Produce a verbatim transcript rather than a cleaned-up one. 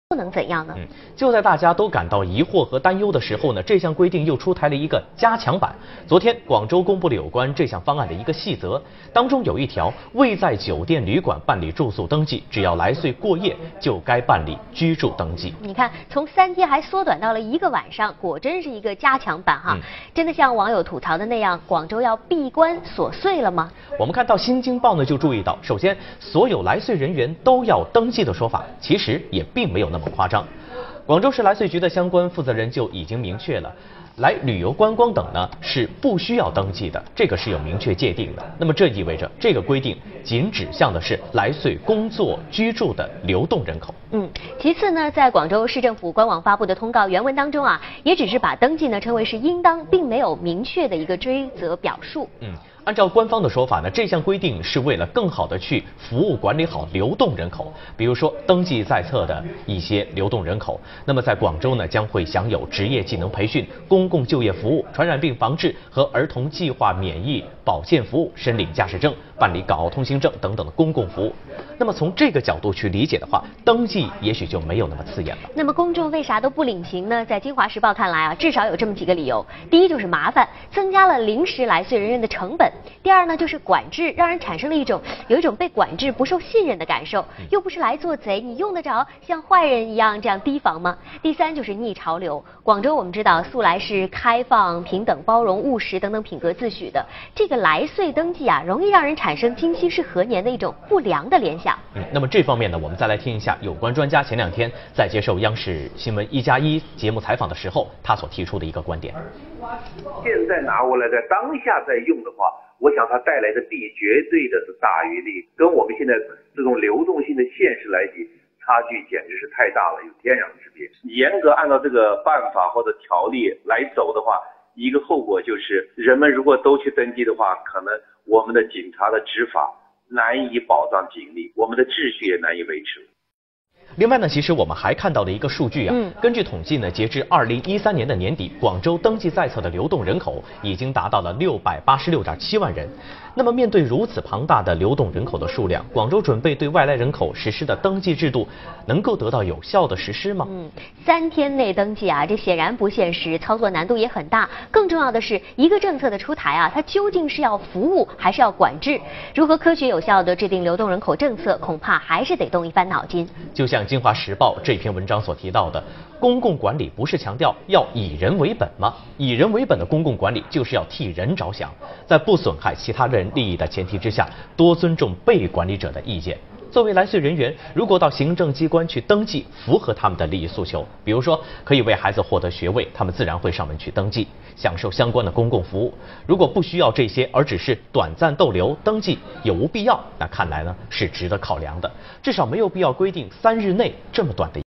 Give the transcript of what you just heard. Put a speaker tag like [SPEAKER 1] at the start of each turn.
[SPEAKER 1] 不能怎样呢？
[SPEAKER 2] 嗯，就在大家都感到疑惑和担忧的时候呢，这项规定又出台了一个加强版。昨天，广州公布了有关这项方案的一个细则，当中有一条，未在酒店旅馆办理住宿登记，只要来穗过夜，就该办理居住登记。
[SPEAKER 1] 你看，从三天还缩短到了一个晚上，果真是一个加强版哈！嗯、真的像网友吐槽的那样，广州要闭关锁穗了吗？
[SPEAKER 2] 我们看到《新京报》呢就注意到，首先，所有来穗人员都要登记的说法，其实也并没有那么夸张。广州市来穗局的相关负责人就已经明确了，来旅游观光等呢是不需要登记的，这个是有明确界定的。那么这意味着这个规定仅指向的是来穗工作居住的流动人口。
[SPEAKER 1] 嗯，其次呢，在广州市政府官网发布的通告原文当中啊，也只是把登记呢称为是应当，并没有明确的一个追责表述。
[SPEAKER 2] 嗯。按照官方的说法呢，这项规定是为了更好的去服务管理好流动人口，比如说登记在册的一些流动人口，那么在广州呢将会享有职业技能培训、公共就业服务、传染病防治和儿童计划免疫保健服务、申领驾驶证、办理港澳通行证等等的公共服务。那么从这个角度去理解的话，登记也许就没有那么刺眼了。
[SPEAKER 1] 那么公众为啥都不领情呢？在《京华时报》看来啊，至少有这么几个理由：第一就是麻烦，增加了临时来穗人员的成本。第二呢，就是管制，让人产生了一种有一种被管制、不受信任的感受。又不是来做贼，你用得着像坏人一样这样提防吗？第三就是逆潮流。广州我们知道素来是开放、平等、包容、务实等等品格自诩的，这个来穗登记啊，容易让人产生今夕是何年的一种不良的联想。
[SPEAKER 2] 嗯，那么这方面呢，我们再来听一下有关专家前两天在接受央视新闻一加一节目采访的时候，他所提出的一个观点。
[SPEAKER 3] 现在拿过来，在当下在用的话，我想它带来的利绝对的是大于利，跟我们现在这种流动性的现实来比，差距简直是太大了，有天壤之别。严格按照这个办法或者条例来走的话，一个后果就是人们如果都去登记的话，可能我们的警察的执法难以保障警力，我们的秩序也难以维持。
[SPEAKER 2] 另外呢，其实我们还看到了一个数据啊，
[SPEAKER 1] 嗯、
[SPEAKER 2] 根据统计呢，截至二零一三年的年底，广州登记在册的流动人口已经达到了六百八十六点七万人。那么面对如此庞大的流动人口的数量，广州准备对外来人口实施的登记制度能够得到有效的实施吗？
[SPEAKER 1] 嗯，三天内登记啊，这显然不现实，操作难度也很大。更重要的是，一个政策的出台啊，它究竟是要服务还是要管制？如何科学有效地制定流动人口政策，恐怕还是得动一番脑筋。
[SPEAKER 2] 就像《京华时报》这篇文章所提到的，公共管理不是强调要以人为本吗？以人为本的公共管理就是要替人着想，在不损害其他人利益的前提之下，多尊重被管理者的意见。作为来穗人员，如果到行政机关去登记，符合他们的利益诉求，比如说可以为孩子获得学位，他们自然会上门去登记，享受相关的公共服务。如果不需要这些，而只是短暂逗留，登记有无必要？那看来呢是值得考量的，至少没有必要规定三日内这么短的。